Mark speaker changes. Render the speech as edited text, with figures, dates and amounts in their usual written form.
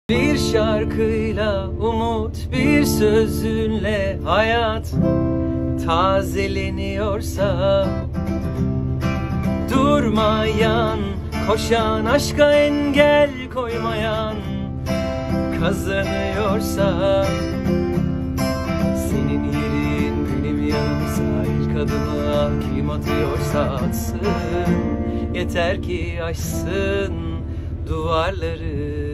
Speaker 1: Bir şarkıyla umut, bir sözünle hayat tazeleniyorsa, durmayan, koşan, aşka engel koymayan kazanıyorsa, senin yerin benim yanımsa, ilk adımı kim atıyorsa atsın, yeter ki aşsın duvarları.